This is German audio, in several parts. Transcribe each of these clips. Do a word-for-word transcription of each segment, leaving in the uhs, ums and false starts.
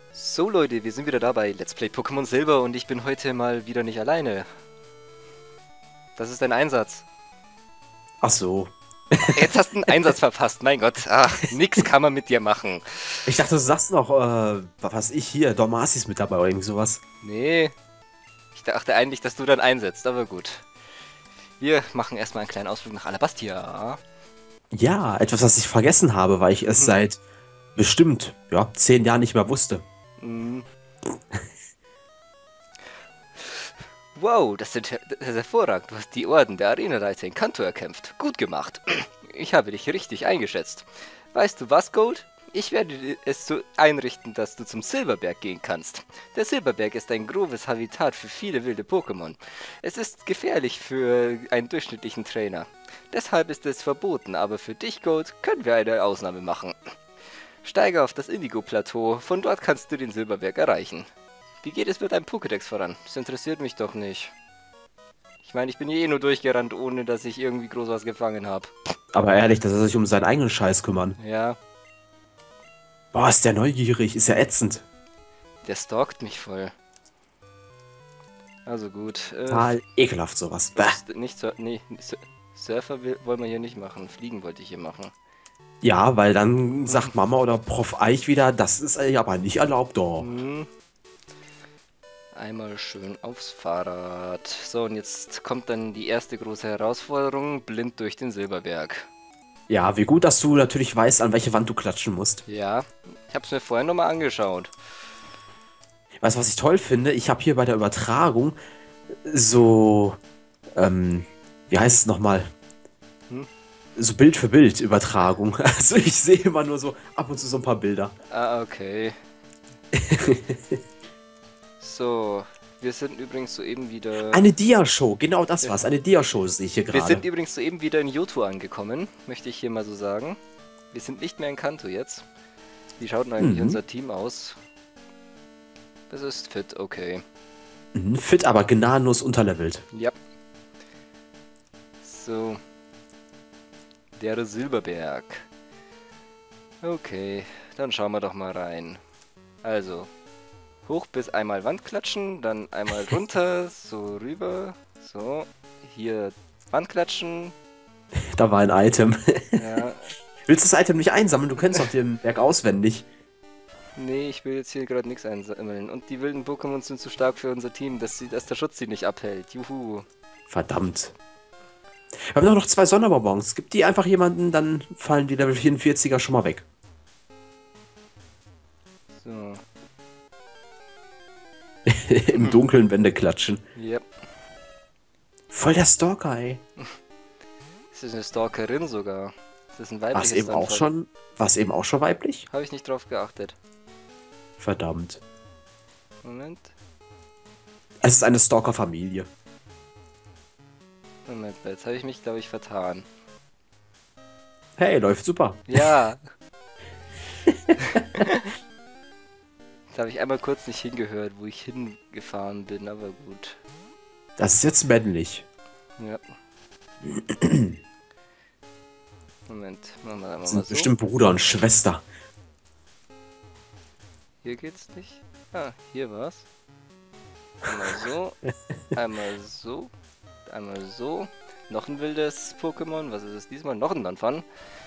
So Leute, wir sind wieder da bei Let's Play Pokémon Silber und ich bin heute mal wieder nicht alleine. Das ist dein Einsatz. Ach so. Jetzt hast du einen Einsatz verpasst, mein Gott. Ach, nix kann man mit dir machen. Ich dachte, du sagst noch, äh, was ich hier, Dormasi ist mit dabei oder irgend sowas. Nee, ich dachte eigentlich, dass du dann einsetzt, aber gut. Wir machen erstmal einen kleinen Ausflug nach Alabastia. Ja, etwas, was ich vergessen habe, weil ich es Mhm. seit bestimmt, ja, zehn Jahren nicht mehr wusste. Mhm. Wow, das, sind, das ist hervorragend. Du hast die Orden der Arenaleiter in Kanto erkämpft. Gut gemacht. Ich habe dich richtig eingeschätzt. Weißt du was, Gold? Ich werde es so einrichten, dass du zum Silberberg gehen kannst. Der Silberberg ist ein grobes Habitat für viele wilde Pokémon. Es ist gefährlich für einen durchschnittlichen Trainer. Deshalb ist es verboten, aber für dich, Gold, können wir eine Ausnahme machen. Steige auf das Indigo-Plateau, von dort kannst du den Silberberg erreichen. Wie geht es mit deinem Pokédex voran? Das interessiert mich doch nicht. Ich meine, ich bin hier eh nur durchgerannt, ohne dass ich irgendwie groß was gefangen habe. Aber ehrlich, dass er sich um seinen eigenen Scheiß kümmern. Ja, Boah, ist der neugierig, ist ja ätzend. der stalkt mich voll. Also gut. Äh, Total ekelhaft sowas. Bäh. Ist nicht so, nee, Sur- Surfer will, wollen wir hier nicht machen. Fliegen wollte ich hier machen. Ja, weil dann sagt Mama oder Prof Eich wieder, das ist äh, aber nicht erlaubt, doch. Hm. Einmal schön aufs Fahrrad. So, und jetzt kommt dann die erste große Herausforderung. Blind durch den Silberberg. Ja, wie gut, dass du natürlich weißt, an welche Wand du klatschen musst. Ja, ich habe es mir vorher nochmal angeschaut. Weißt du, was ich toll finde? Ich habe hier bei der Übertragung so, ähm, wie heißt es nochmal? Hm? So Bild für Bild Übertragung. Also ich sehe immer nur so ab und zu so ein paar Bilder. Ah, okay. So, wir sind übrigens soeben wieder... Eine Dia-Show, genau das war's. Eine Dia-Show sehe ich hier Wir sind gerade. übrigens soeben wieder in Johto angekommen, möchte ich hier mal so sagen. Wir sind nicht mehr in Kanto jetzt. Wie schaut denn eigentlich Mhm. unser Team aus? Das ist fit, okay. Mhm, fit, aber gnadenlos unterlevelt. Ja. So. Der Silberberg. Okay, dann schauen wir doch mal rein. Also, hoch bis einmal Wand klatschen, dann einmal runter, so rüber, so, hier Wand klatschen, Da war ein Item. ja. Willst du das Item nicht einsammeln? Du kennst doch den Berg auswendig. Nee, ich will jetzt hier gerade nichts einsammeln. Und die wilden Pokémon sind zu stark für unser Team, dass, sie, dass der Schutz sie nicht abhält. Juhu. Verdammt. Wir haben doch noch zwei Sonderbonbons. Gib die einfach jemanden, dann fallen die Level vierundvierziger schon mal weg. So. Im dunklen Wände klatschen. Yep. Voll der Stalker, ey. Das ist eine Stalkerin sogar. Das ist ein War es weibliches eben auch schon, war es eben auch schon weiblich? Habe ich nicht drauf geachtet. Verdammt. Moment. Es ist eine Stalker-Familie. Moment, jetzt habe ich mich, glaube ich, vertan. Hey, läuft super. Ja. Jetzt habe ich einmal kurz nicht hingehört, wo ich hingefahren bin, aber gut. Das ist jetzt männlich. Ja. Moment, machen wir einmal Das mal sind so. bestimmt Bruder und Schwester. Hier geht's nicht. Ah, hier war's. Einmal so, einmal so, einmal so. Noch ein wildes Pokémon. Was ist es diesmal? Noch ein Nanfan.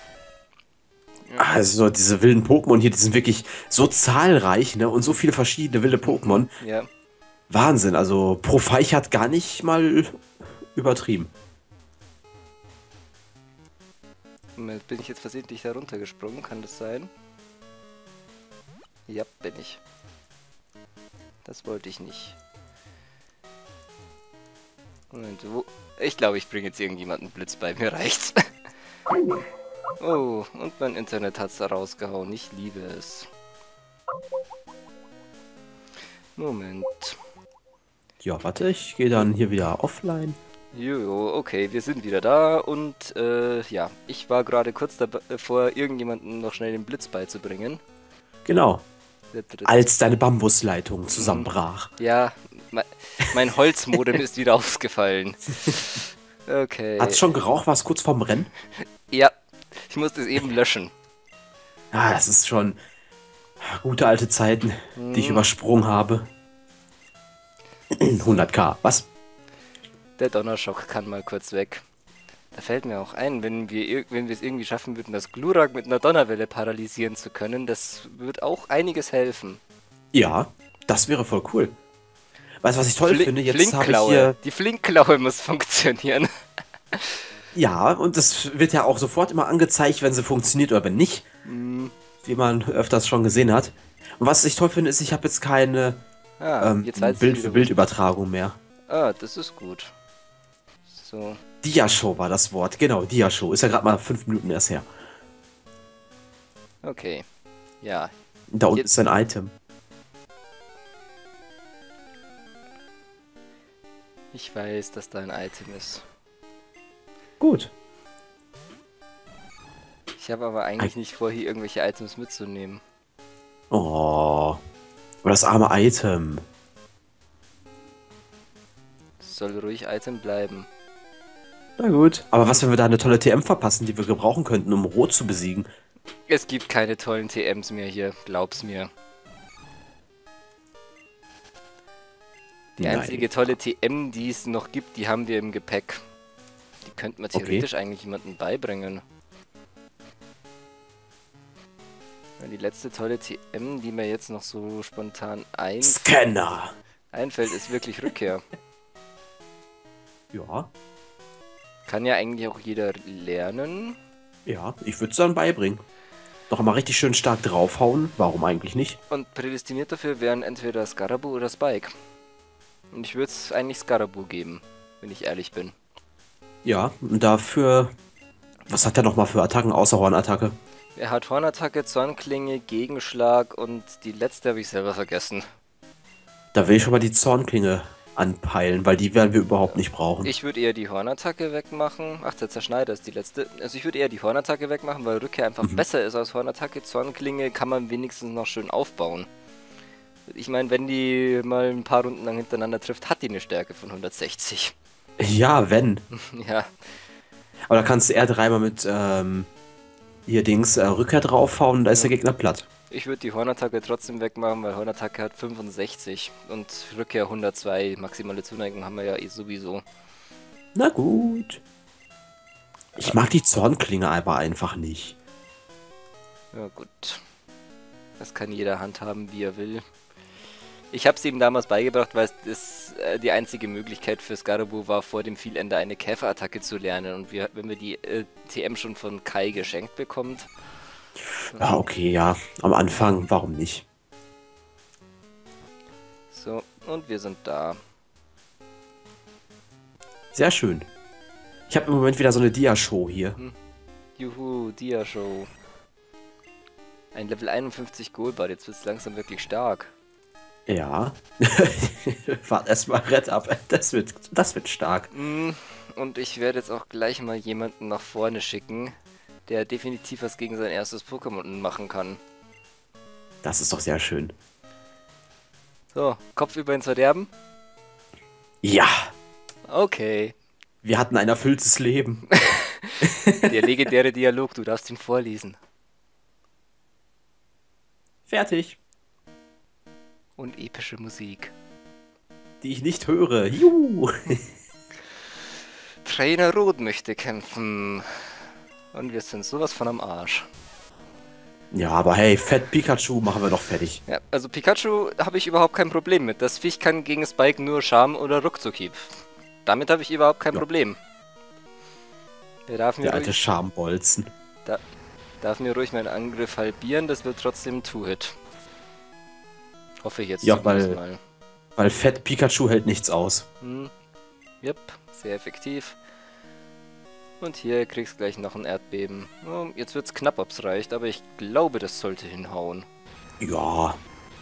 Also diese wilden Pokémon hier, die sind wirklich so zahlreich, ne? Und so viele verschiedene wilde Pokémon. Ja. Wahnsinn, also Profeich hat gar nicht mal übertrieben. Moment, bin ich jetzt versehentlich da runtergesprungen? Kann das sein? Ja, bin ich. Das wollte ich nicht. Moment, wo? Ich glaube, ich bringe jetzt irgendjemanden Blitz bei. Mir reicht's. Oh, und mein Internet hat's da rausgehauen. Ich liebe es. Moment. Ja, warte, ich gehe dann hier wieder offline. Jojo, okay, wir sind wieder da und äh, ja, ich war gerade kurz davor, irgendjemanden noch schnell den Blitz beizubringen. Genau, als deine Bambusleitung zusammenbrach. Ja, mein, mein Holzmodem ist wieder ausgefallen. Okay. Hat's schon geraucht? War es kurz vorm Rennen? Ja, ich musste es eben löschen. Ah, das ist schon... Gute alte Zeiten, die ich Hm. übersprungen habe. hundert k, was? Der Donnerschock kann mal kurz weg. Da fällt mir auch ein, wenn wir, ir- wenn wir es irgendwie schaffen würden, das Glurak mit einer Donnerwelle paralysieren zu können, das wird auch einiges helfen. Ja, das wäre voll cool. Weißt du, was ich toll Fli finde? Jetzt habe ich Flinkklaue. hier... Die Flinkklaue muss funktionieren. Ja, und das wird ja auch sofort immer angezeigt, wenn sie funktioniert oder wenn nicht. Hm. Wie man öfters schon gesehen hat. Und was ich toll finde, ist, ich habe jetzt keine Ah, ähm, jetzt heißt es wieder- Bild-für-Bild-Übertragung mehr. Ah, das ist gut. So. Diashow war das Wort, genau, Diashow. Ist ja gerade mal fünf Minuten erst her. Okay. Ja. Da unten Jetzt- ist ein Item. Ich weiß, dass da ein Item ist. Gut. Ich habe aber eigentlich nicht vor, hier irgendwelche Items mitzunehmen. Oh. Aber das arme Item. Es soll ruhig Item bleiben. Na gut. Aber was, wenn wir da eine tolle T M verpassen, die wir gebrauchen könnten, um Rot zu besiegen? Es gibt keine tollen T Ms mehr hier, glaub's mir. Die Nein. einzige tolle T M, die es noch gibt, die haben wir im Gepäck. Die könnte man Okay. theoretisch eigentlich jemandem beibringen. Ja, die letzte tolle T M, die mir jetzt noch so spontan ein Scanner. einfällt, ist wirklich Rückkehr. Ja. Kann ja eigentlich auch jeder lernen. Ja, ich würde es dann beibringen. Noch mal richtig schön stark draufhauen. Warum eigentlich nicht? Und prädestiniert dafür wären entweder Scarabu oder Spike. Und ich würde es eigentlich Scarabu geben, wenn ich ehrlich bin. Ja, und dafür... Was hat er noch mal für Attacken außer Hornattacke? Er hat Hornattacke, Zornklinge, Gegenschlag und die letzte habe ich selber vergessen. Da will ich schon mal die Zornklinge anpeilen, weil die werden wir überhaupt nicht brauchen. Ich würde eher die Hornattacke wegmachen. Ach, der Zerschneider ist die letzte. Also ich würde eher die Hornattacke wegmachen, weil Rückkehr einfach Mhm. besser ist als Hornattacke. Zornklinge kann man wenigstens noch schön aufbauen. Ich meine, wenn die mal ein paar Runden lang hintereinander trifft, hat die eine Stärke von hundertsechzig. Ja, wenn. Ja, Aber da kannst du eher dreimal mit ähm, hier Dings äh, Rückkehr draufhauen und da ist der Gegner platt. ich würde die Hornattacke trotzdem wegmachen, weil Hornattacke hat fünfundsechzig und Rückkehr hundertzwei. Maximale Zuneigung haben wir ja eh sowieso. Na gut. Ich mag die Zornklinge aber einfach nicht. Ja gut. Das kann jeder handhaben, wie er will. Ich habe es ihm damals beigebracht, weil es äh, die einzige Möglichkeit für Scarabu war, vor dem Vielender eine Käferattacke zu lernen. Und wir, wenn wir die äh, T M schon von Kai geschenkt bekommt. Ja, okay, ja. Am Anfang, warum nicht? So, und wir sind da. Sehr schön. Ich habe im Moment wieder so eine Dia-Show hier. Juhu, Dia-Show. Ein Level einundfünfzig Goldbar, jetzt wird es langsam wirklich stark. Ja. Wart erstmal Red ab. Das wird, das wird stark. Mm, Und ich werde jetzt auch gleich mal jemanden nach vorne schicken, der definitiv was gegen sein erstes Pokémon machen kann. Das ist doch sehr schön. So, Kopf über ins Verderben? Ja. Okay. Wir hatten ein erfülltes Leben. Der legendäre Dialog, du darfst ihn vorlesen. Fertig. Und epische Musik. Die ich nicht höre. Juhu. Trainer Rot möchte kämpfen. Und wir sind sowas von am Arsch. Ja, aber hey, Fett Pikachu machen wir doch fertig. Ja, also Pikachu habe ich überhaupt kein Problem mit. Das Viech kann gegen Spike nur Charme oder Ruckzuckhieb. Damit habe ich überhaupt kein Ja. Problem. Der darf mir, Der alte ruhig, Schambolzen. darf mir ruhig meinen Angriff halbieren, das wird trotzdem ein Two-Hit. Hoffe ich jetzt Ja, zumindest weil- mal. Weil Fett Pikachu hält nichts aus. Hm. Yep, sehr effektiv. Und hier kriegst gleich noch ein Erdbeben. Oh, jetzt wird's knapp, ob's reicht, aber ich glaube, das sollte hinhauen. Ja.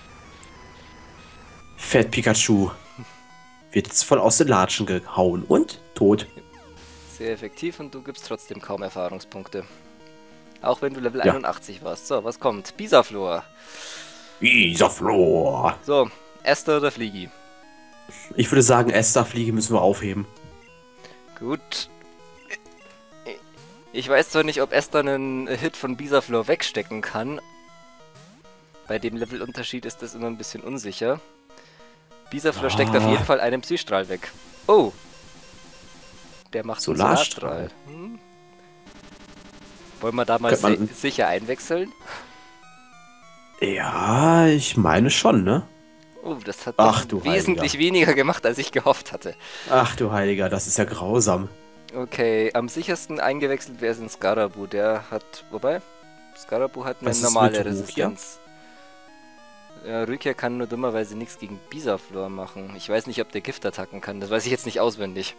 Fett Pikachu wird jetzt voll aus den Latschen gehauen und tot. Sehr effektiv und du gibst trotzdem kaum Erfahrungspunkte. Auch wenn du Level Ja. einundachtzig warst. So, was kommt? Bisaflor. Isaflor. So, Esther oder Fliegi? Ich würde sagen, Esther-Fliege müssen wir aufheben. Gut. Ich weiß zwar nicht, ob Esther einen Hit von Bisaflor wegstecken kann. Bei dem Levelunterschied ist das immer ein bisschen unsicher. Bisaflor Ah. steckt auf jeden Fall einen Psystrahl weg. Oh! Der macht einen Solarstrahl. Solarstrahl. Hm? Wollen wir da mal Könnte man- si sicher einwechseln? Ja, ich meine schon, ne? Oh, das hat Ach, doch du wesentlich Heiliger. weniger gemacht, als ich gehofft hatte. Ach du Heiliger, das ist ja grausam. Okay, am sichersten eingewechselt wäre es in Skarabu. Der hat, wobei, Skarabu hat eine Was ist normale mit Rukia? Resistenz. Ja, Rukia kann nur dummerweise nichts gegen Bisaflor machen. Ich weiß nicht, ob der Giftattacken kann, das weiß ich jetzt nicht auswendig.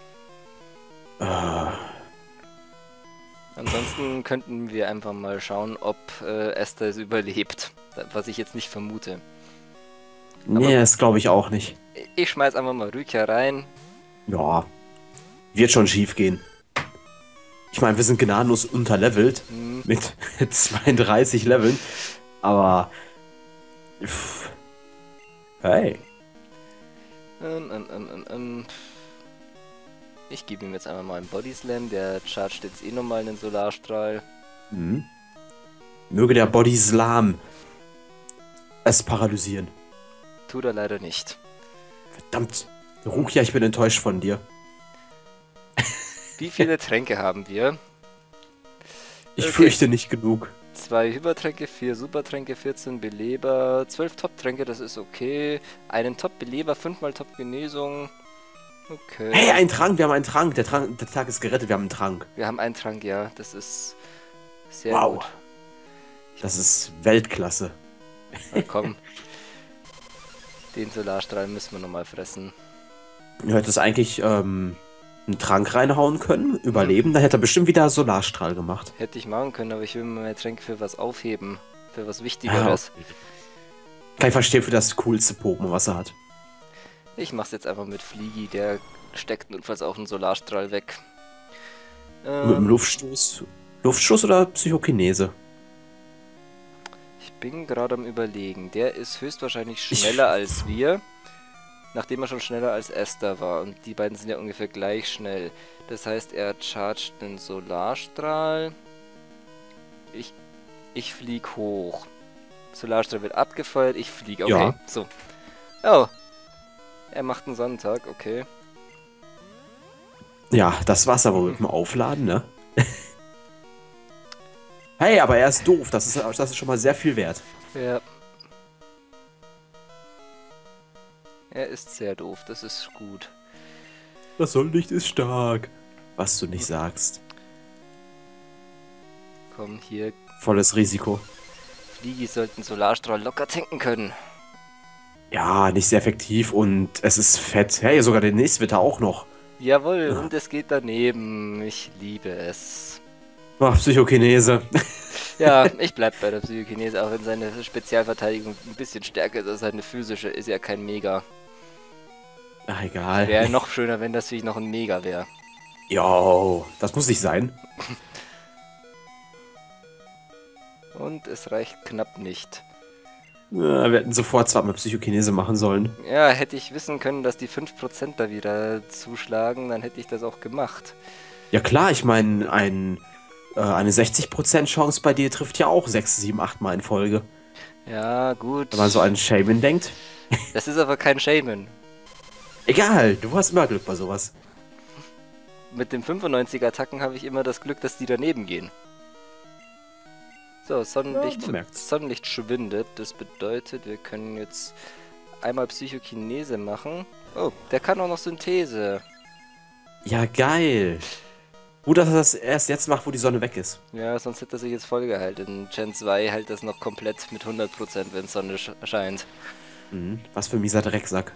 Äh, Ansonsten könnten wir einfach mal schauen, ob äh, Esther es überlebt. Was ich jetzt nicht vermute. nee, das glaube ich auch nicht. Ich schmeiß einfach mal Rukia rein. Ja, wird schon schief gehen. Ich meine, wir sind gnadenlos unterlevelt Hm, mit zweiunddreißig Leveln, aber pff, hey, ähm, ähm, ähm, ähm, ähm. Ich gebe ihm jetzt einfach mal einen Body Slam. Der chargt jetzt eh nochmal einen Solarstrahl. hm. Möge der Body Slam es paralysieren. Tut er leider nicht. Verdammt, Rukia, ich bin enttäuscht von dir. Wie viele Tränke haben wir? Ich Okay. fürchte nicht genug. Zwei Hypertränke, vier Supertränke, vierzehn Beleber, zwölf Top-Tränke, das ist okay. Einen Top-Beleber, fünfmal Top-Genesung. Okay. Hey, ein Trank, wir haben einen Trank. Der, Trank. der Tag ist gerettet, wir haben einen Trank. Wir haben einen Trank, ja. Das ist sehr Wow. gut. Das ist Weltklasse. Na komm. Den Solarstrahl müssen wir nochmal fressen. Du hättest eigentlich ähm, einen Trank reinhauen können, überleben, dann hätte er bestimmt wieder Solarstrahl gemacht. Hätte ich machen können, aber ich will mir meine Tränke für was aufheben. Für was Ja, Wichtigeres. kann ich verstehen, für das coolste Pokémon, was er hat. Ich mach's jetzt einfach mit Fliegi, der steckt notfalls auch einen Solarstrahl weg. Mit dem Ähm, Luftstoß. Luftstoß oder Psychokinese? ich bin gerade am Überlegen. Der ist höchstwahrscheinlich Ich- schneller als wir. Nachdem er schon schneller als Esther war. Und die beiden sind ja ungefähr gleich schnell. Das heißt, er chargt einen Solarstrahl. Ich, ich flieg hoch. Solarstrahl wird abgefeuert, ich fliege. Okay, Ja. so. Oh. Er macht einen Sonntag, okay. Ja, das war's aber mit dem Aufladen, ne? Hey, aber er ist doof. Das ist, das ist schon mal sehr viel wert. Ja. Er ist sehr doof, das ist gut. Das Sonnenlicht ist stark. Was du nicht sagst. Komm, hier. Volles Risiko. Fliegi sollten Solarstrahl locker tanken können. Ja, nicht sehr effektiv und es ist fett. Hey, sogar der nächste wird er auch noch. Jawohl, Ja. und es geht daneben. Ich liebe es. Ach, Psychokinese. Ja, ich bleib bei der Psychokinese, auch wenn seine Spezialverteidigung ein bisschen stärker ist als seine physische, ist ja kein Mega. Ach, egal. Wäre noch schöner, wenn das wie noch ein Mega wäre. Jo, das muss nicht sein. Und es reicht knapp nicht. Ja, wir hätten sofort zwar mit Psychokinese machen sollen. Ja, hätte ich wissen können, dass die fünf Prozent da wieder zuschlagen, dann hätte ich das auch gemacht. Ja klar, ich meine, ein, äh, eine sechzig Prozent Chance bei dir trifft ja auch sechs, sieben, acht Mal in Folge. Ja, gut. Wenn man so an Shaman denkt. Das ist aber kein Shaman. Egal, du hast immer Glück bei sowas. Mit den fünfundneunzig Attacken habe ich immer das Glück, dass die daneben gehen. So, Sonnenlicht, Ja, man merkt's. Sonnenlicht schwindet. Das bedeutet, wir können jetzt einmal Psychokinese machen. Oh, der kann auch noch Synthese. Ja, geil. Gut, dass er das erst jetzt macht, wo die Sonne weg ist. Ja, sonst hätte er sich jetzt voll gehalten. In Gen zwei hält das noch komplett mit hundert Prozent, wenn Sonne sch- scheint. Mhm. Was für ein mieser Drecksack.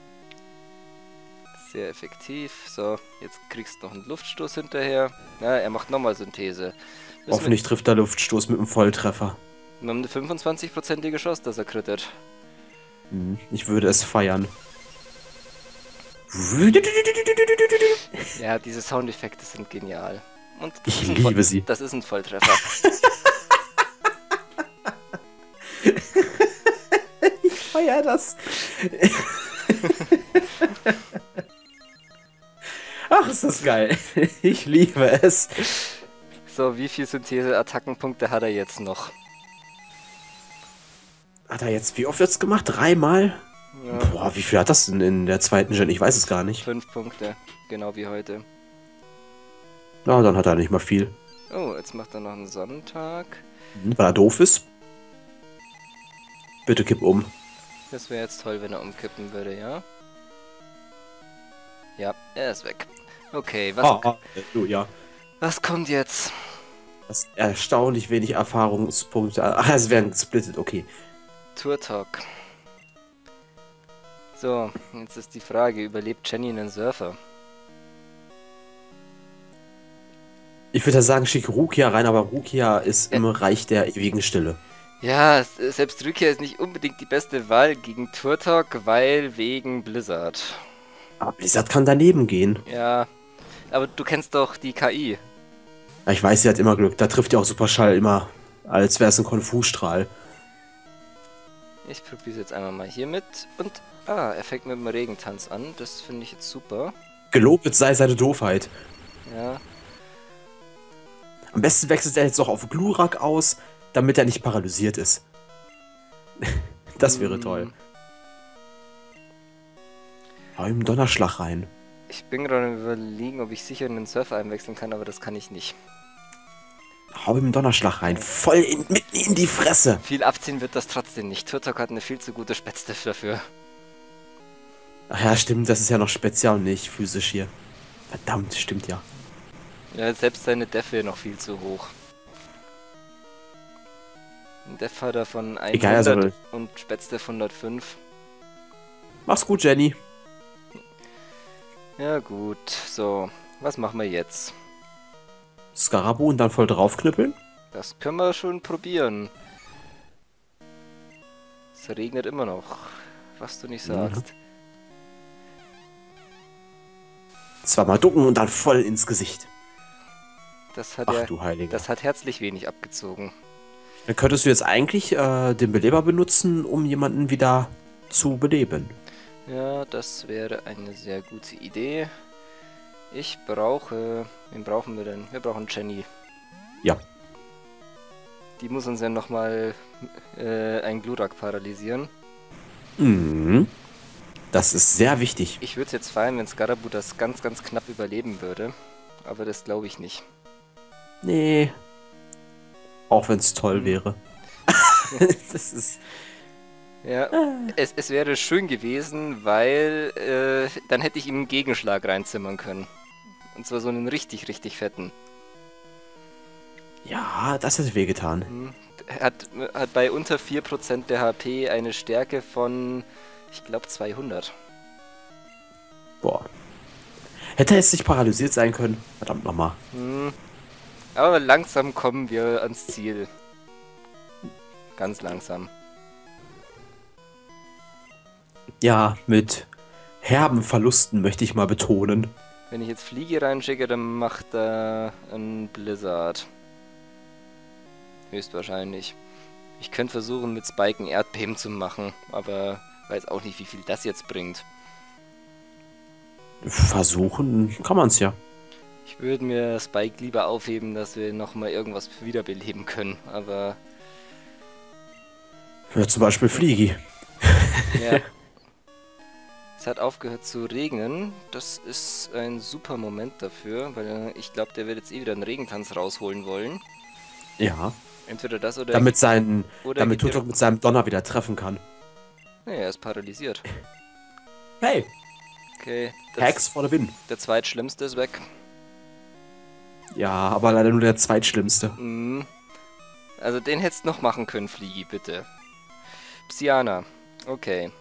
Sehr effektiv. So, jetzt kriegst du noch einen Luftstoß hinterher. Ja, er macht nochmal Synthese. Müssen Hoffentlich trifft der Luftstoß mit einem Volltreffer. Wir, wir haben eine fünfundzwanzig-prozentige Chance, dass er crittet. Mhm. Ich würde es feiern. Ja, diese Soundeffekte sind genial. Und das Ich ist ein liebe Voll- sie. Das ist ein Volltreffer. Ich feier das. Ach, ist das geil. Ich liebe es. So, wie viel Synthese-Attackenpunkte hat er jetzt noch? Hat er jetzt, wie oft jetzt gemacht? Dreimal? Ja, Boah, wie viel hat das denn in der zweiten Gen? Ich weiß es gar nicht. fünf Punkte, genau wie heute. Na, dann hat er nicht mal viel. Oh, jetzt macht er noch einen Sonntag. Hm, weil er doof ist. Bitte kipp um. Das wäre jetzt toll, wenn er umkippen würde, ja? Ja, er ist weg. Okay, was, Ah, ah, du, ja. was kommt jetzt? Das ist erstaunlich wenig Erfahrungspunkte. Ach, es werden gesplittet, okay. Tour Talk. So, jetzt ist die Frage, überlebt Jenny einen Surfer? Ich würde ja sagen, schick Rukia rein, aber Rukia ist im Reich der ewigen Stille. Ja, s- selbst Rückkehr ist nicht unbedingt die beste Wahl gegen Tour Talk, weil wegen Blizzard. Aber Blizzard kann daneben gehen. Ja, aber du kennst doch die K I. Ja, ich weiß, sie hat immer Glück. Da trifft ja auch Superschall immer, als wäre es ein Konfusstrahl. Ich probiere es jetzt einmal mal hier mit und... Ah, er fängt mit dem Regentanz an. Das finde ich jetzt super. Gelobet sei seine Doofheit. Ja, Am besten wechselt er jetzt noch auf Glurak aus, damit er nicht paralysiert ist. Das wäre Mm. toll. Hau ihm einen Donnerschlag rein. ich bin gerade am überlegen, ob ich sicher einen Surfer einwechseln kann, aber das kann ich nicht. Hau ihm einen Donnerschlag rein. Voll in, mitten in die Fresse. Viel abziehen wird das trotzdem nicht. Tour Talk hat eine viel zu gute Spätzdiff dafür. Ach ja, stimmt, das ist ja noch spezial und nicht physisch hier. Verdammt, stimmt ja. Ja, selbst seine Def wäre noch viel zu hoch. Ein Def hat er von Egal, also- hundert und Spätzdiff hundertfünf. Mach's gut, Jenny. Ja gut, so, was machen wir jetzt? Skarabu und dann voll draufknüppeln. Das können wir schon probieren. Es regnet immer noch, was du nicht sagst. Zweimal ducken und dann voll ins Gesicht. Das hat Ach er, du Heiliger. das hat herzlich wenig abgezogen. Dann könntest du jetzt eigentlich äh, den Beleber benutzen, um jemanden wieder zu beleben. Ja, das wäre eine sehr gute Idee. Ich brauche... Wen brauchen wir denn? Wir brauchen Jenny. Ja. Die muss uns ja nochmal äh, ein Glurak paralysieren. Mhm. Das ist sehr wichtig. Ich würde es jetzt feiern, wenn Skarabu das ganz, ganz knapp überleben würde. Aber das glaube ich nicht. Nee. Auch wenn es toll Hm. wäre. Das ist... Ja, es, es wäre schön gewesen, weil äh, dann hätte ich ihm einen Gegenschlag reinzimmern können. Und zwar so einen richtig, richtig fetten. Ja, das hätte wehgetan. Hm. Hat, hat bei unter vier Prozent der H P eine Stärke von, ich glaube, zweihundert. Boah. Hätte er jetzt nicht paralysiert sein können? Verdammt nochmal. Hm. Aber langsam kommen wir ans Ziel. Ganz langsam. Ja, mit herben Verlusten möchte ich mal betonen. Wenn ich jetzt Fliege reinschicke, dann macht er einen Blizzard. Höchstwahrscheinlich. Ich könnte versuchen, mit Spike ein Erdbeben zu machen, aber weiß auch nicht, wie viel das jetzt bringt. Versuchen kann man es ja. Ich würde mir Spike lieber aufheben, dass wir nochmal irgendwas wiederbeleben können, aber Ja, zum Beispiel Fliegi. ja. Es hat aufgehört zu regnen. Das ist ein super Moment dafür, weil ich glaube, der wird jetzt eh wieder einen Regentanz rausholen wollen. Ja. Entweder das oder... Damit sein, oder damit geht der- Tutok mit seinem Donner wieder treffen kann. Nee, er ist paralysiert. Hey, Okay, das, Hacks for the win. der zweitschlimmste ist weg. Ja, aber leider nur der zweitschlimmste. Mhm. Also den hättest du noch machen können, Fliegi, bitte. Psyana. Okay.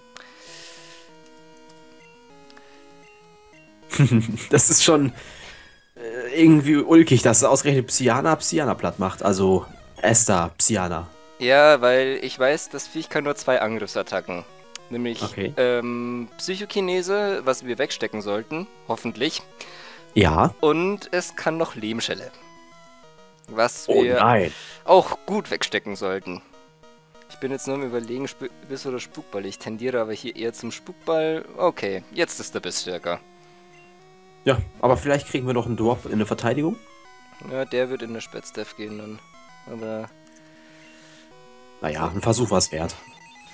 Das ist schon äh, irgendwie ulkig, dass ausgerechnet Psyana Psyana platt macht. Also Esther Psyana. Ja, weil ich weiß, das Viech kann nur zwei Angriffsattacken. Nämlich Okay. ähm, Psychokinese, was wir wegstecken sollten, hoffentlich. Ja. Und es kann noch Lehmschelle. Was Oh wir nein. auch gut wegstecken sollten. Ich bin jetzt nur am überlegen, Sp Biss oder Spukball. Ich tendiere aber hier eher zum Spukball. Okay, jetzt ist der Biss stärker. Ja, aber vielleicht kriegen wir noch einen Drop in der Verteidigung. Ja, der wird in der Spätzdef gehen dann. Aber Naja, ein Versuch war es wert.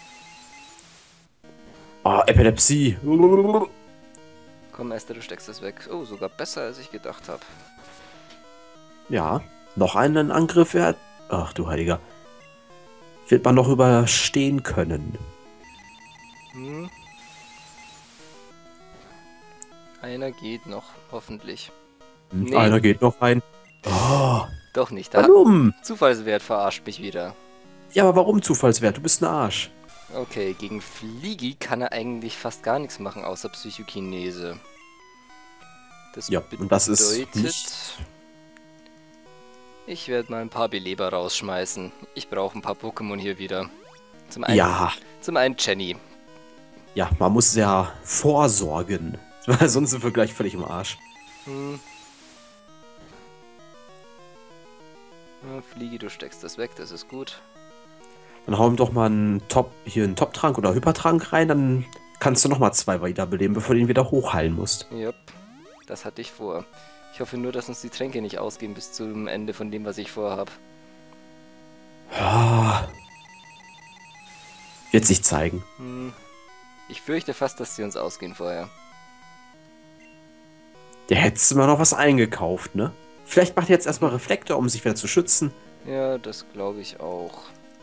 Oh, Epilepsie. Komm, Esther, du steckst das weg. Oh, sogar besser, als ich gedacht habe. Ja, noch einen Angriff wert. Ach du Heiliger. Wird man noch überstehen können. Hm. Einer geht noch, hoffentlich. Hm, Nee. Einer geht noch rein. Oh, Doch nicht. Da warum? Zufallswert verarscht mich wieder. Ja, aber warum Zufallswert? Du bist ein Arsch. Okay, gegen Fliegi kann er eigentlich fast gar nichts machen, außer Psychokinese. Das Ja, und das ist bedeutet, nicht... ich werde mal ein paar Beleber rausschmeißen. Ich brauche ein paar Pokémon hier wieder. Zum einen, Ja, zum einen Jenny. ja, man muss ja vorsorgen. Weil sonst sind wir gleich völlig im Arsch. Hm. Ja, Fliegi, du steckst das weg, das ist gut. Dann hauen doch mal einen Top, hier einen Top-Trank oder Hypertrank rein, dann kannst du nochmal zwei wiederbeleben, bevor du ihn wieder hochheilen musst. Jupp, das hatte ich vor. Ich hoffe nur, dass uns die Tränke nicht ausgehen bis zum Ende von dem, was ich vorhab. Ah, wird sich zeigen. Hm. Ich fürchte fast, dass sie uns ausgehen vorher. Der hättest du mal noch was eingekauft, ne? Vielleicht macht er jetzt erstmal Reflektor, um sich wieder zu schützen. Ja, das glaube ich auch.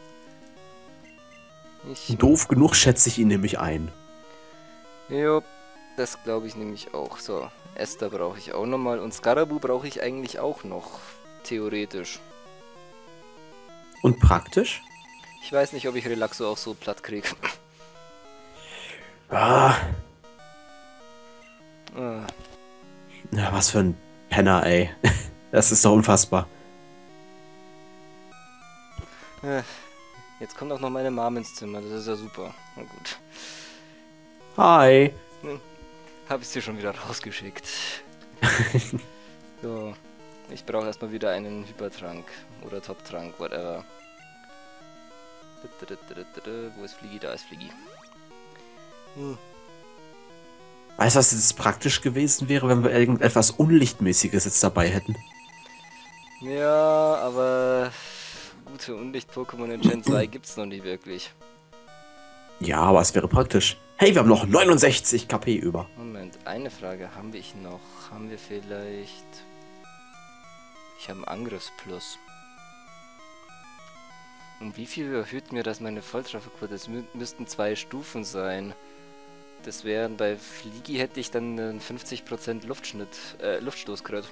Ich... Doof genug schätze ich ihn nämlich ein. Jo, das glaube ich nämlich auch. So, Esther brauche ich auch nochmal und Skarabu brauche ich eigentlich auch noch. Theoretisch. Und praktisch? Ich weiß nicht, ob ich Relaxo auch so platt kriege. Ah, ah. ja, was für ein Penner, ey. Das ist doch unfassbar. Äh, Jetzt kommt auch noch meine Mom ins Zimmer, das ist ja super. Na gut. Hi. Hm, habe ich sie schon wieder rausgeschickt. So, ich brauche erstmal wieder einen Hypertrank oder Top-Trank, whatever. Wo ist Fliegi? Da ist Fliegi. Hm. Weißt du, was jetzt praktisch gewesen wäre, wenn wir irgendetwas Unlichtmäßiges jetzt dabei hätten? Ja, aber gute Unlicht-Pokémon in Gen zwei gibt's noch nicht wirklich. Ja, aber es wäre praktisch. Hey, wir haben noch neunundsechzig K P über. Moment, eine Frage habe ich noch. Haben wir vielleicht... Ich habe einen Angriffsplus. Um wie viel erhöht mir das meine Volltrefferquote? Das mü müssten zwei Stufen sein. Das wären bei Fliegi hätte ich dann einen fünfzig Prozent Luftschnitt, äh, Luftstoßcrit.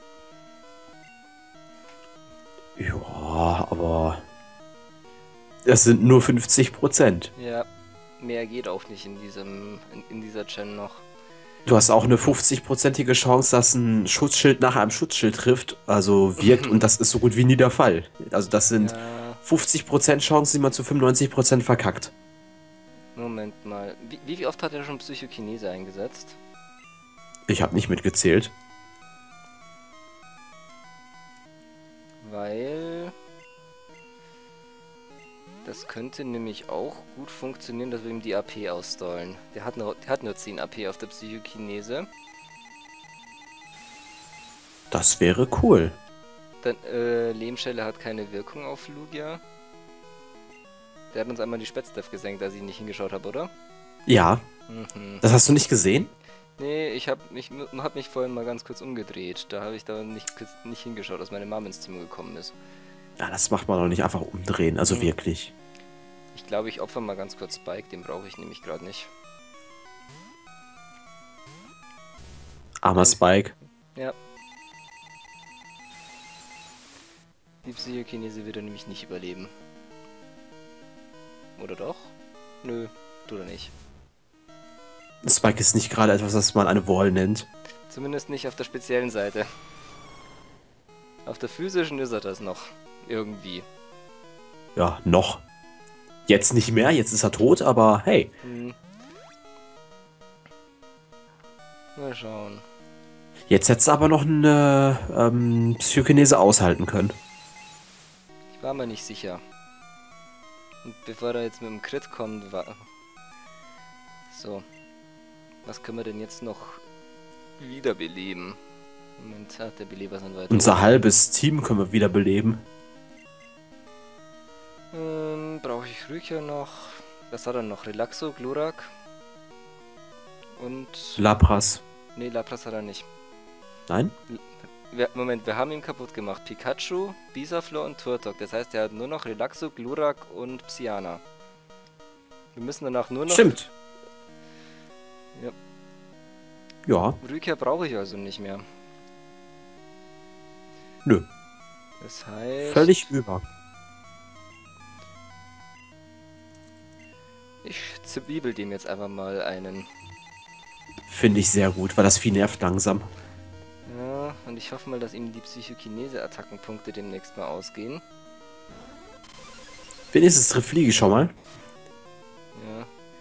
Ja, aber... Das sind nur fünfzig Prozent. Ja, mehr geht auch nicht in diesem, in, in dieser Gen noch. Du hast auch eine fünfzig-prozentige Chance, dass ein Schutzschild nach einem Schutzschild trifft, also wirkt, und das ist so gut wie nie der Fall. Also das sind Ja, fünfzig Prozent Chancen, die man zu fünfundneunzig Prozent verkackt. Moment mal. Wie, wie oft hat er schon Psychokinese eingesetzt? Ich habe nicht mitgezählt. Weil... Das könnte nämlich auch gut funktionieren, dass wir ihm die A P ausstollen. Der hat nur, der hat nur zehn A P auf der Psychokinese. Das wäre cool. Dann, äh, Lehmschelle hat keine Wirkung auf Lugia. Der hat uns einmal die Spätzdef gesenkt, als ich nicht hingeschaut habe, oder? Ja. Mhm. Das hast du nicht gesehen? Nee, ich hab mich, hab mich vorhin mal ganz kurz umgedreht. Da habe ich da nicht, nicht hingeschaut, als meine Mom ins Zimmer gekommen ist. Ja, das macht man doch nicht einfach umdrehen, also Mhm. wirklich. Ich glaube, ich opfer mal ganz kurz Spike, den brauche ich nämlich gerade nicht. Armer Spike. Ja. Die Psychokinese wird er nämlich nicht überleben. Oder doch? Nö, tut er nicht. Spike ist nicht gerade etwas, was man eine Wall nennt. Zumindest nicht auf der speziellen Seite. Auf der physischen ist er das noch. Irgendwie. Ja, noch. Jetzt nicht mehr, jetzt ist er tot, aber hey. Hm. Mal schauen. Jetzt hättest du aber noch eine ähm, Psychokinese aushalten können. Ich war mir nicht sicher. Und bevor er jetzt mit dem Crit kommt, war... So. Was können wir denn jetzt noch wiederbeleben? Moment, ah, der Beleber sind weiter. Unser halbes Team können wir wiederbeleben. Ähm, brauche ich Rücher noch? Was hat er noch? Relaxo, Glurak? Und... Lapras. Nee, Lapras hat er nicht. Nein? Wir, Moment, wir haben ihn kaputt gemacht. Pikachu, Bisaflor und Turtok. Das heißt, er hat nur noch Relaxo, Glurak und Psyana. Wir müssen danach nur noch... Stimmt. Ja. Ja. Rückkehr brauche ich also nicht mehr. Nö. Das heißt... Völlig über. Ich zwiebel dem jetzt einfach mal einen. Finde ich sehr gut, weil das Vieh nervt langsam. Ja, und ich hoffe mal, dass ihm die Psychokinese-Attackenpunkte demnächst mal ausgehen. Wenigstens trifft Fliege schon mal. Ja.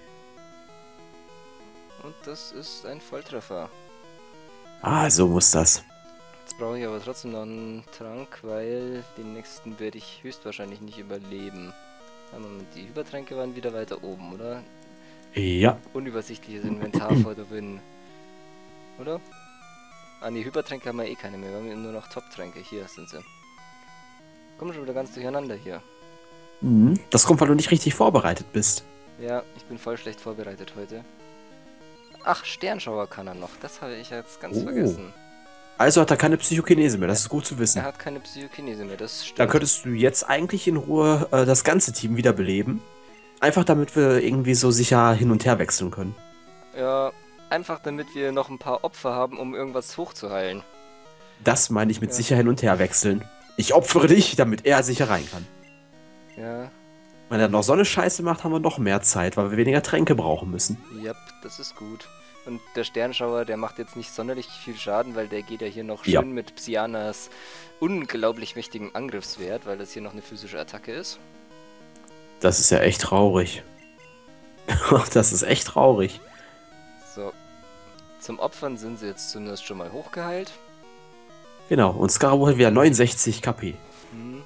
Und das ist ein Volltreffer. Ah, so muss das. Jetzt brauche ich aber trotzdem noch einen Trank, weil den nächsten werde ich höchstwahrscheinlich nicht überleben. Ja, Moment, die Übertränke waren wieder weiter oben, oder? Ja. Unübersichtliches Inventar vor der Win. Oder? Ah ne, Hypertränke haben wir eh keine mehr. Wir haben nur noch Top-Tränke. Hier sind sie. Kommen schon wieder ganz durcheinander hier. Mhm. Das kommt, weil du nicht richtig vorbereitet bist. Ja, ich bin voll schlecht vorbereitet heute. Ach, Sternschauer kann er noch. Das habe ich jetzt ganz Oh. vergessen. Also hat er keine Psychokinese mehr, das ist gut zu wissen. Er hat keine Psychokinese mehr, das stimmt. Dann könntest du jetzt eigentlich in Ruhe äh, das ganze Team wiederbeleben. Einfach damit wir irgendwie so sicher hin und her wechseln können. Ja, einfach damit wir noch ein paar Opfer haben, um irgendwas hochzuheilen. Das meine ich mit Ja. sicher hin und her wechseln. Ich opfere dich, damit er sicher rein kann. Ja, Wenn er noch so eine Scheiße macht, haben wir noch mehr Zeit, weil wir weniger Tränke brauchen müssen. yep, das ist gut. Und der Sternschauer, der macht jetzt nicht sonderlich viel Schaden, weil der geht ja hier noch schön Ja. mit Psyanas unglaublich mächtigem Angriffswert, weil das hier noch eine physische Attacke ist. Das ist ja echt traurig. Das ist echt traurig. So, zum Opfern sind sie jetzt zumindest schon mal hochgeheilt. Genau, und Scarabo hat wieder neunundsechzig K P. Hm.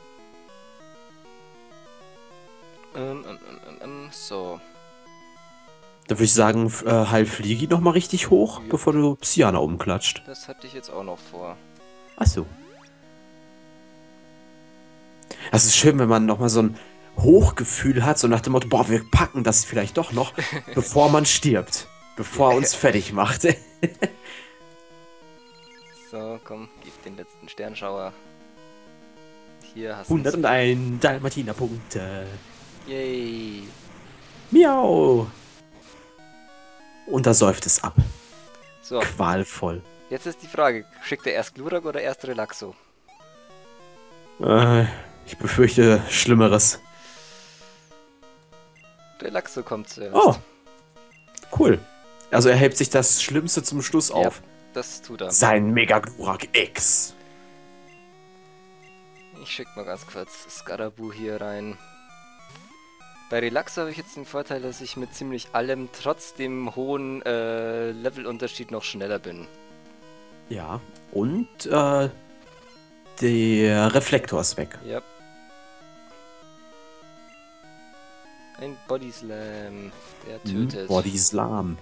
Ähm, ähm, ähm, ähm, so. Da würde ich sagen, f- äh, heil Fliegi nochmal richtig hoch, Ja. bevor du Psyana umklatscht. Das hatte ich jetzt auch noch vor. Achso. Das ist schön, wenn man nochmal so ein Hochgefühl hat, so nach dem Motto, boah, wir packen das vielleicht doch noch, bevor man stirbt. Bevor er uns fertig macht. So, komm, gib den letzten Sternschauer. Hier hast du. hunderteins Dalmatiner-Punkte. Yay. Miau. Und da säuft es ab. So, Qualvoll. jetzt ist die Frage, schickt er erst Glurak oder erst Relaxo? Äh, ich befürchte Schlimmeres. Relaxo kommt zuerst. Oh. Cool. Also er hebt sich das Schlimmste zum Schluss Ja. auf. Das tut er. Sein Mega-Glurak X. Ich schick mal ganz kurz Skarabu hier rein. Bei Relaxo habe ich jetzt den Vorteil, dass ich mit ziemlich allem trotz dem hohen äh, Levelunterschied noch schneller bin. Ja. Und äh, der Reflektor ist weg. Ja. Ein Body Slam, der tötet. Body Slam.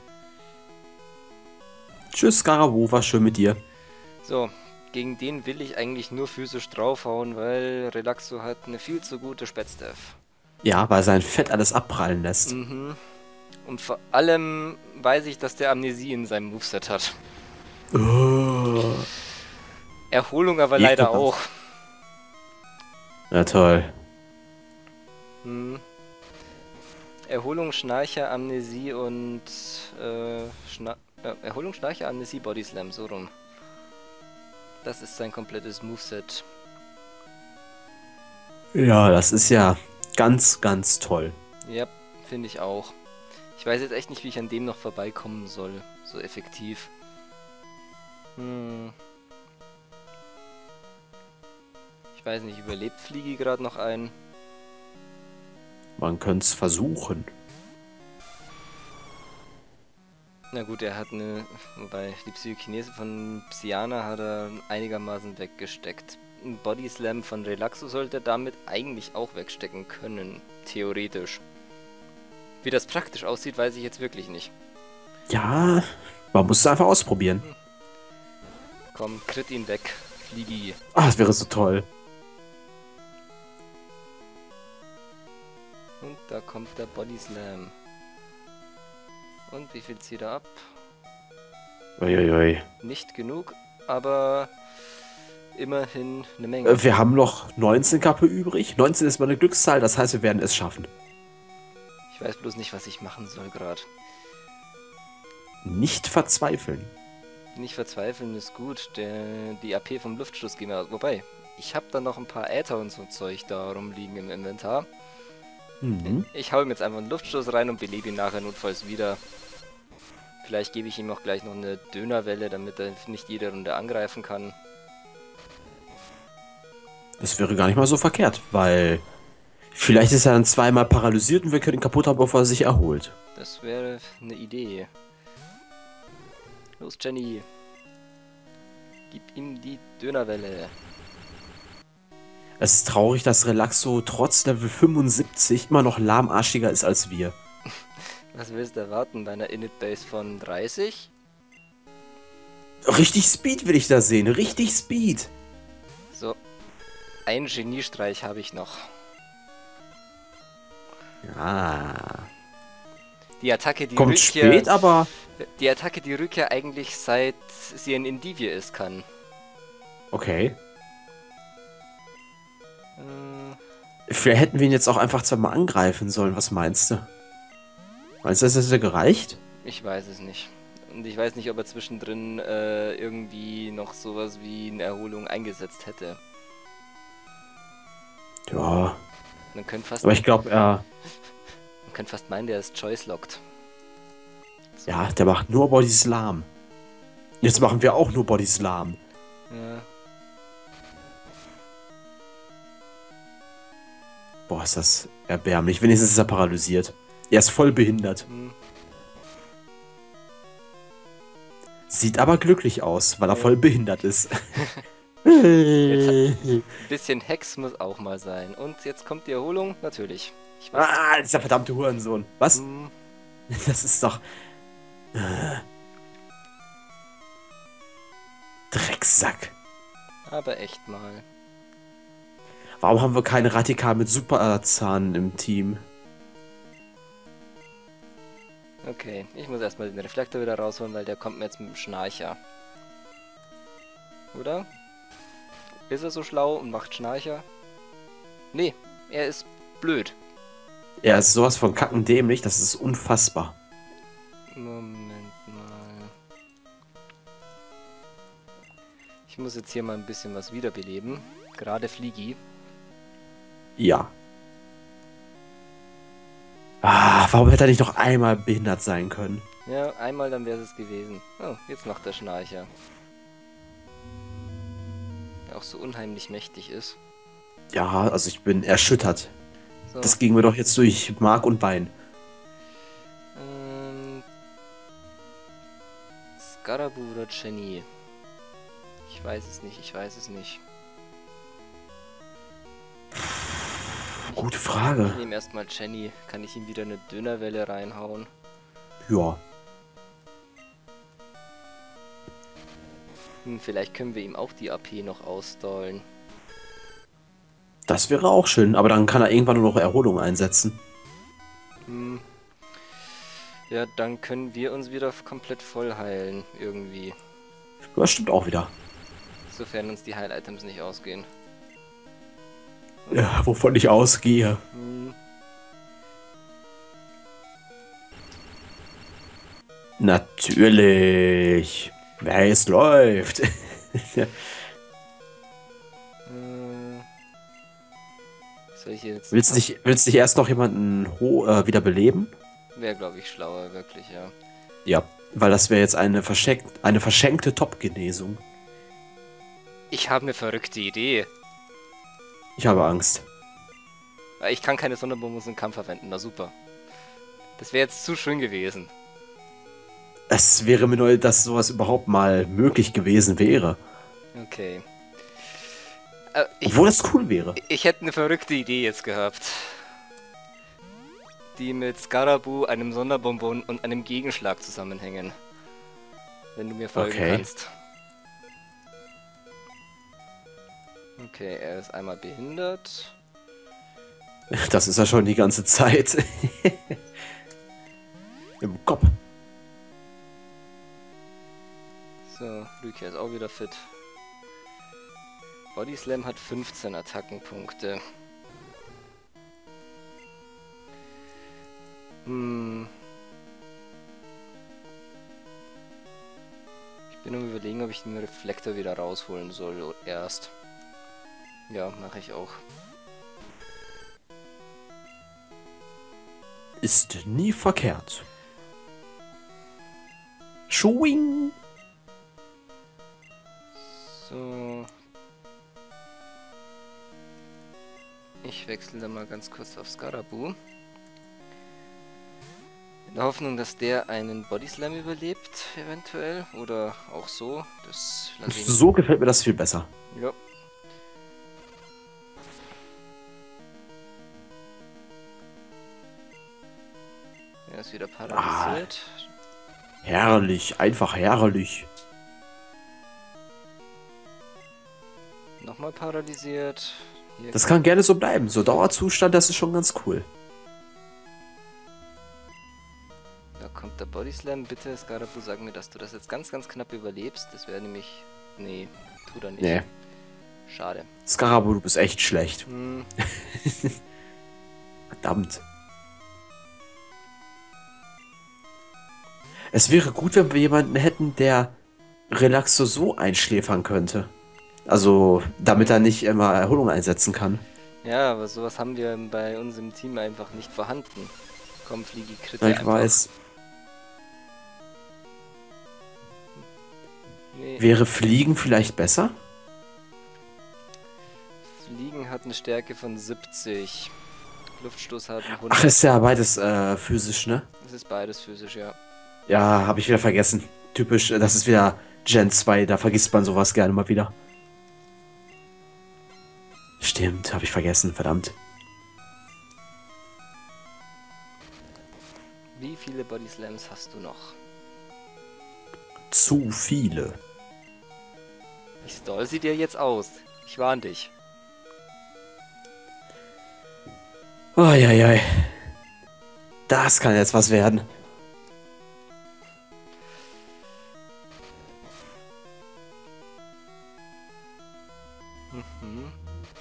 Tschüss, Scarabo, war schön mit dir. So, gegen den will ich eigentlich nur physisch draufhauen, weil Relaxo hat eine viel zu gute Spätstaff. Ja, weil sein Fett alles abprallen lässt. Mhm. Und vor allem weiß ich, dass der Amnesie in seinem Moveset hat. Oh. Erholung aber Wie leider kommt das? auch. Ja, toll. Hm. Erholung, Schnarcher, Amnesie und äh, Schna äh, Erholung, Schnarcher, Amnesie, Body Slam, so rum. Das ist sein komplettes Moveset. Ja, das ist ja ganz, ganz toll. Ja, finde ich auch. Ich weiß jetzt echt nicht, wie ich an dem noch vorbeikommen soll. So effektiv. Hm. Ich weiß nicht, überlebt Fliegi gerade noch ein? Man könnte es versuchen. Na gut, er hat eine... Wobei, die Psychokinese von Psyana hat er einigermaßen weggesteckt. Ein Body Slam von Relaxo sollte er damit eigentlich auch wegstecken können. Theoretisch. Wie das praktisch aussieht, weiß ich jetzt wirklich nicht. Ja, man muss es einfach ausprobieren. Komm, crit ihn weg. Fliegi. Ah, das wäre so toll. Und da kommt der Body Slam. Und wie viel zieht er ab? Uiuiui. Nicht genug, aber immerhin eine Menge. Äh, Wir haben noch neunzehn K P übrig. neunzehn ist mal eine Glückszahl, das heißt, wir werden es schaffen. Ich weiß bloß nicht, was ich machen soll gerade. Nicht verzweifeln. Nicht verzweifeln ist gut, der, die A P vom Luftschluss gehen wir aus. Wobei, ich habe da noch ein paar Äther und so Zeug da rumliegen im Inventar. Mhm. Ich hau ihm jetzt einfach einen Luftstoß rein und belebe ihn nachher notfalls wieder. Vielleicht gebe ich ihm auch gleich noch eine Dönerwelle, damit er nicht jede Runde angreifen kann. Das wäre gar nicht mal so verkehrt, weil vielleicht ist er dann zweimal paralysiert und wir können ihn kaputt haben, bevor er sich erholt. Das wäre eine Idee. Los, Jenny. Gib ihm die Dönerwelle. Es ist traurig, dass Relaxo trotz Level fünfundsiebzig immer noch lahmarschiger ist als wir. Was willst du erwarten bei einer Init-Base von dreißig? Richtig Speed will ich da sehen, richtig Speed. So, einen Geniestreich habe ich noch. Ja. Die Attacke, die Kommt Rückkehr, spät, aber... die Attacke, die Rückkehr eigentlich seit sie in Indivir ist, kann. Okay. Äh, Vielleicht hätten wir ihn jetzt auch einfach zweimal angreifen sollen, was meinst du? Meinst du, das hätte gereicht? ich weiß es nicht. Und ich weiß nicht, ob er zwischendrin äh, irgendwie noch sowas wie eine Erholung eingesetzt hätte. Ja. Man könnte fast, Aber ich glaube, er... man könnte fast meinen, der ist choice-locked. Ja, der macht nur Body Slam. Jetzt machen wir auch nur Body Slam. Ja. Boah, ist das erbärmlich. Wenigstens ist er paralysiert. Er ist voll behindert. Hm. Sieht aber glücklich aus, weil er Ja. voll behindert ist. Ein bisschen Hex muss auch mal sein. Und jetzt kommt die Erholung, natürlich. Ich weiß. Ah, dieser verdammte Hurensohn. Was? Hm, Das ist doch... Äh. Drecksack. aber echt mal. Warum haben wir keine Radikal mit Superzahn im Team? Okay, ich muss erstmal den Reflektor wieder rausholen, weil der kommt mir jetzt mit dem Schnarcher. Oder? Ist er so schlau und macht Schnarcher? Nee, er ist blöd. Er ist sowas von kackendämlich, das ist unfassbar. Moment mal. Ich muss jetzt hier mal ein bisschen was wiederbeleben. Gerade Fliegi. Ja. Ah, warum hätte er nicht noch einmal behindert sein können? Ja, einmal dann wäre es gewesen. Oh, jetzt macht der Schnarcher. Der auch so unheimlich mächtig ist. Ja, also ich bin erschüttert. So, Das ging mir doch jetzt durch Mark und Bein. ähm... Skarabu oder Jenny? Ich weiß es nicht, ich weiß es nicht. Gute Ich Frage. nehme erstmal Jenny. Kann ich ihm wieder eine Dönerwelle reinhauen? Ja. Hm, vielleicht können wir ihm auch die A P noch ausdollen. Das wäre auch schön, aber dann kann er irgendwann nur noch Erholung einsetzen. Hm. Ja, dann können wir uns wieder komplett voll heilen, irgendwie. Das stimmt auch wieder. Sofern uns die Heil-Items nicht ausgehen. Ja, wovon ich ausgehe. Hm. Natürlich. Wer es läuft. Äh, soll ich jetzt... Willst dich, willst dich erst noch jemanden ho äh, wieder beleben? Wäre, glaube ich, schlauer, wirklich, ja. Ja, weil das wäre jetzt eine, verschenk eine verschenkte Top-Genesung. Ich habe eine verrückte Idee. Ich habe Angst. Weil ich kann keine Sonderbonbons im Kampf verwenden, na super. Das wäre jetzt zu schön gewesen. Es wäre mir neu, dass sowas überhaupt mal möglich gewesen wäre. Okay. Äh, ich, Obwohl das cool wäre. ich hätte eine verrückte Idee jetzt gehabt. Die mit Skarabu, einem Sonderbonbon und einem Gegenschlag zusammenhängen. Wenn du mir folgen Okay. kannst. Okay, er ist einmal behindert. Das ist ja schon die ganze Zeit. Im Kopf. So, Lykia ist auch wieder fit. Body Slam hat fünfzehn Attackenpunkte. Hm. Ich bin um überlegen, ob ich den Reflektor wieder rausholen soll erst. Ja, mache ich auch. Ist nie verkehrt. Schwing! So. Ich wechsle da mal ganz kurz auf Skarabu. In der Hoffnung, dass der einen Body Slam überlebt, eventuell. Oder auch so. Das lasse ich. So gefällt mir das viel besser. Ja. Er ist wieder paralysiert. Ah, herrlich, einfach herrlich. Nochmal paralysiert. Hier Das kann gerne so bleiben. So Dauerzustand, das ist schon ganz cool. Da kommt der Body Slam. Bitte, Skarabu, sag mir, dass du das jetzt ganz, ganz knapp überlebst. Das wäre nämlich... Nee, tut er nicht. Nee. Schade. Skarabu, du bist echt schlecht. Hm. Verdammt. Es wäre gut, wenn wir jemanden hätten, der Relaxo so einschläfern könnte. Also, damit er nicht immer Erholung einsetzen kann. Ja, aber sowas haben wir bei uns im Team einfach nicht vorhanden. Komm, Fliegi, Kritte Ich einfach. weiß. Nee. Wäre Fliegen vielleicht besser? Fliegen hat eine Stärke von siebzig. Luftstoß hat einen hundert. Ach, ist ja beides äh, physisch, ne? Das ist beides physisch, ja. Ja, habe ich wieder vergessen. Typisch, äh, das ist wieder Gen zwei, da vergisst man sowas gerne mal wieder. Stimmt, habe ich vergessen, verdammt. Wie viele Body Slams hast du noch? Zu viele. Ich stall sie dir jetzt aus. Ich warn dich. Uiuiui. Das kann jetzt was werden. Mhm.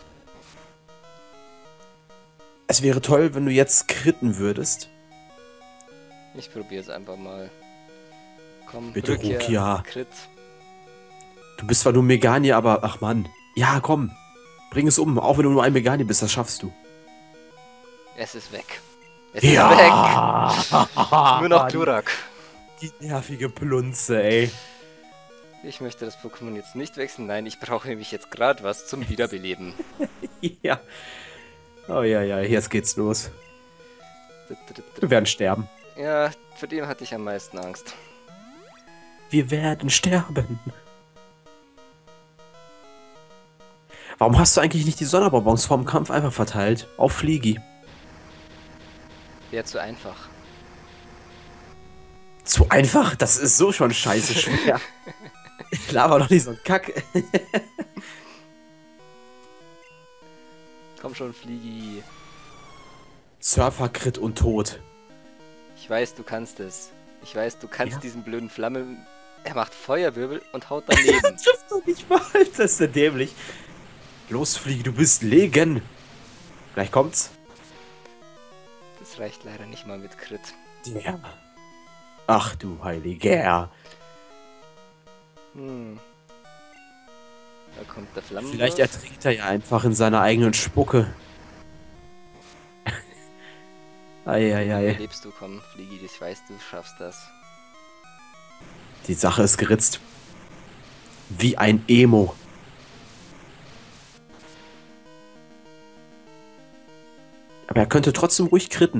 Es wäre toll, wenn du jetzt kritten würdest. Ich probiere es einfach mal. Komm, Bitte, Rückkehr, Rukia. Crit. Du bist zwar nur Megani, aber ach Mann. Ja, komm. Bring es um. Auch wenn du nur ein Megani bist, das schaffst du. Es ist weg. Es Ja. ist weg. Nur noch Mann. Glurak. Die nervige Plunze, ey. Ich möchte das Pokémon jetzt nicht wechseln. Nein, ich brauche nämlich jetzt gerade was zum Wiederbeleben. Ja. Oh ja, ja, jetzt geht's los. Wir werden sterben. Ja, vor dem hatte ich am meisten Angst. Wir werden sterben. Warum hast du eigentlich nicht die Sonderbonbons vorm Kampf einfach verteilt? Auf Fliegi. Wäre zu einfach. Zu einfach? Das ist so schon scheiße schwer. Laber doch nicht so ein Kack. Komm schon, Fliegi. Surfer, Crit und Tod. Ich weiß, du kannst es. Ich weiß, du kannst Ja. diesen blöden Flammen... Er macht Feuerwirbel und haut daneben. Das trifft doch nicht mal. Das ist ja dämlich. Los, Fliegi, du bist Legen. Gleich kommt's. Das reicht leider nicht mal mit Crit. Ja. Ach du Heiliger. Hm. Da kommt der Flammenwurf. Vielleicht ertrinkt er ja einfach in seiner eigenen Spucke. Eieiei. Lebst du, komm, Fliegi, ich weiß, du schaffst das. Die Sache ist geritzt. Wie ein Emo. Aber er könnte trotzdem ruhig kritten.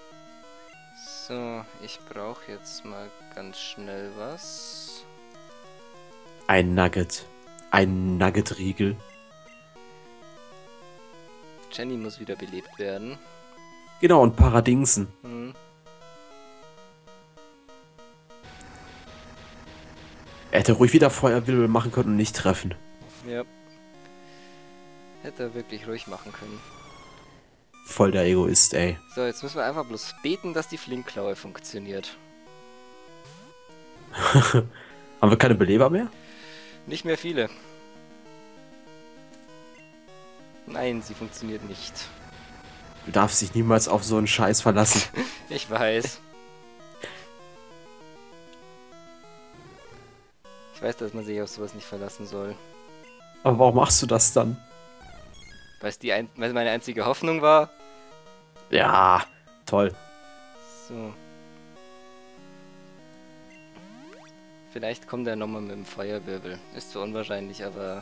So, ich brauche jetzt mal ganz schnell was. Ein Nugget. Ein Nugget-Riegel. Jenny muss wieder belebt werden. Genau, und Paradingsen. Hm. Er hätte ruhig wieder Feuerwirbel machen können und nicht treffen. Ja. Hätte er wirklich ruhig machen können. Voll der Egoist, ey. So, jetzt müssen wir einfach bloß beten, dass die Flinkklaue funktioniert. Haben wir keine Beleber mehr? Nicht mehr viele. Nein, sie funktioniert nicht. Du darfst dich niemals auf so einen Scheiß verlassen. Ich weiß. Ich weiß, dass man sich auf sowas nicht verlassen soll. Aber warum machst du das dann? Weil es die ein weil es meine einzige Hoffnung war. Ja, toll. So. Vielleicht kommt er nochmal mit dem Feuerwirbel. Ist zwar unwahrscheinlich, aber...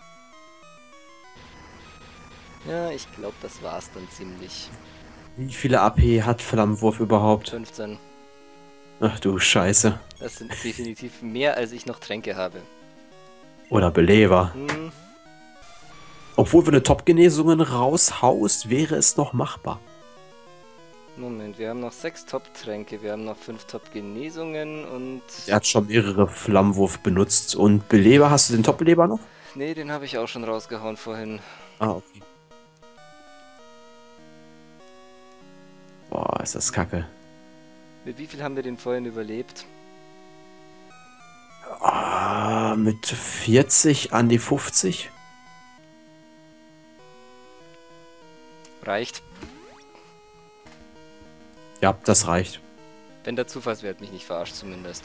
Ja, ich glaube, das war's dann ziemlich. Wie viele A P hat Flammenwurf überhaupt? fünfzehn. Ach du Scheiße. Das sind definitiv mehr, als ich noch Tränke habe. Oder Beleber. Hm, Obwohl, wenn du Top-Genesungen raushaust, wäre es noch machbar. Moment, wir haben noch sechs Top-Tränke, wir haben noch fünf Top-Genesungen und... Er hat schon mehrere Flammenwurf benutzt. Und Beleber, hast du den Top-Beleber noch? Nee, den habe ich auch schon rausgehauen vorhin. Ah, okay. Boah, ist das kacke. Mit wie viel haben wir den vorhin überlebt? Ah, mit vierzig an die fünfzig? Reicht. Ja, das reicht. Wenn der Zufallswert mich nicht verarscht zumindest.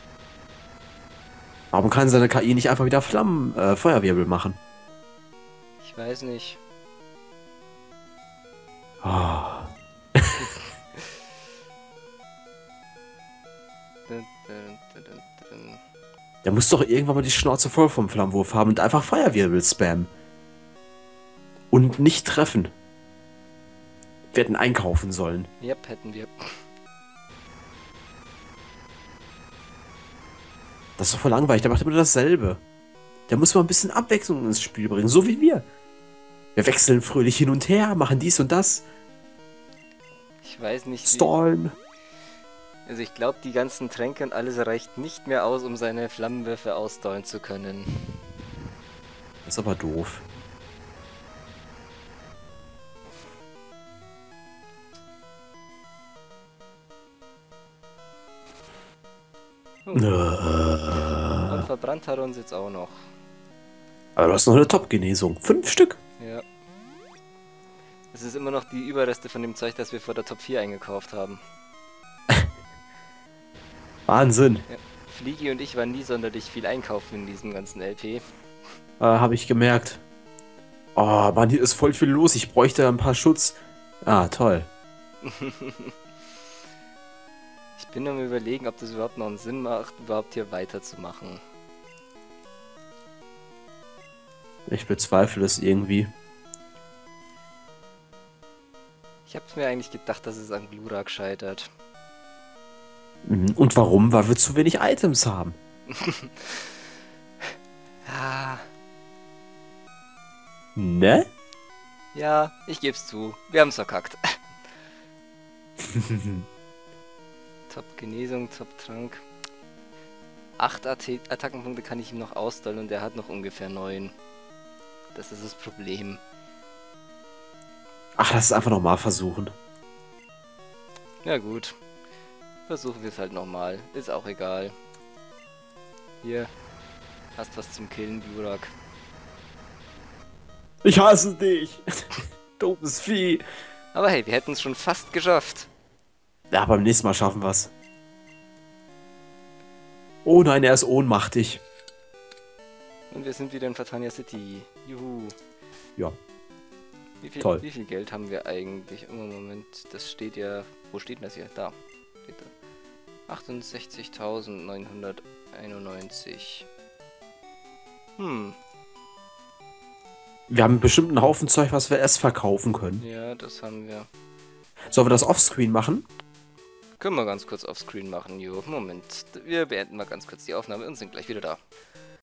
Warum kann seine K I nicht einfach wieder Flammen, äh, Feuerwirbel machen? Ich weiß nicht. Oh. Dun, dun, dun, dun, dun. Der muss doch irgendwann mal die Schnauze voll vom Flammenwurf haben und einfach Feuerwirbel spammen. Und nicht treffen. Wir hätten einkaufen sollen. Yep, hätten wir. Das ist doch voll langweilig, der macht immer dasselbe. Der muss mal ein bisschen Abwechslung ins Spiel bringen, so wie wir. Wir wechseln fröhlich hin und her, machen dies und das. Ich weiß nicht. Stallen. Wie... Also ich glaube, die ganzen Tränke und alles reicht nicht mehr aus, um seine Flammenwürfe ausdauern zu können. Das ist aber doof. Hm. Äh. Und verbrannt hat er uns jetzt auch noch. Aber du hast noch eine Top-Genesung. Fünf Stück. Ja. Es ist immer noch die Überreste von dem Zeug, das wir vor der Top vier eingekauft haben. Wahnsinn. Ja. Fliegi und ich waren nie sonderlich viel einkaufen in diesem ganzen L P. Äh, habe ich gemerkt. Oh, Mann, hier ist voll viel los. Ich bräuchte ein paar Schutz. Ah, toll. Ich bin am Überlegen, ob das überhaupt noch einen Sinn macht, überhaupt hier weiterzumachen. Ich bezweifle es irgendwie. Ich hab's mir eigentlich gedacht, dass es an Glurak scheitert. Mhm. Und warum? Weil wir zu wenig Items haben. Ah, Ne? ja, ich geb's zu. Wir haben's verkackt. Top-Genesung, Top-Trank. acht Attackenpunkte kann ich ihm noch ausstellen und er hat noch ungefähr neun. Das ist das Problem. Ach, lass es einfach nochmal versuchen. Ja gut. Versuchen wir es halt nochmal. Ist auch egal. Hier. Hast was zum Killen, Glurak. Ich hasse dich. Doofes Vieh. Aber hey, wir hätten es schon fast geschafft. Ja, beim nächsten Mal schaffen wir es. Oh nein, er ist ohnmachtig. Und wir sind wieder in Fatania City. Juhu. Ja. Wie viel, Toll. wie viel Geld haben wir eigentlich? Oh, Moment, das steht ja... Wo steht denn das hier? Da. Steht da. achtundsechzigtausendneunhunderteinundneunzig. Hm. Wir haben bestimmt einen Haufen Zeug, was wir erst verkaufen können. Ja, das haben wir. Sollen wir das offscreen machen? Können wir ganz kurz offscreen machen, jo. Moment. Wir beenden mal ganz kurz die Aufnahme und sind gleich wieder da.